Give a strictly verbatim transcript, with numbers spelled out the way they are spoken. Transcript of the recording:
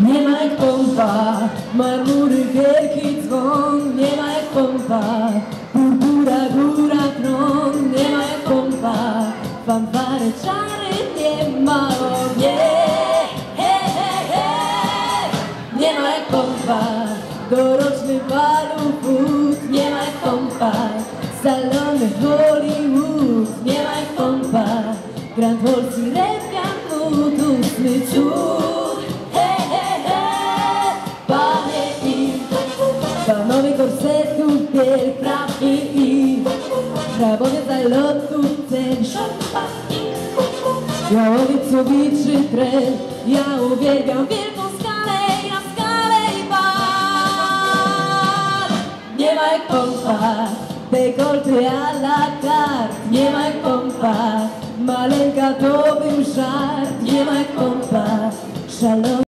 Nie ma jak pompa, marmury, wielki dzwon. Nie ma jak pompa, purpura, góra, tron. Nie ma jak pompa, fanfary, czary. Nie ma, o nie, he, he, he. Nie ma jak pompa, doroczny balów wód. Nie ma jak pompa, salony Hollywood. Nie ma jak pompa, Grand Waltz i Rewian Mód. Ósmy cud, he, he, he. Panie i panowie korsetów, biel, prawy i hrabowie zalotów, cen, szampan i białowiecowiczy trend. Ja uwielbiam wielką skalę i na skalę i bal. Nie ma jak pompa, dekolty a la carte. Nie ma jak pompa, maleńka to był żart. Nie ma jak pompa, szalona.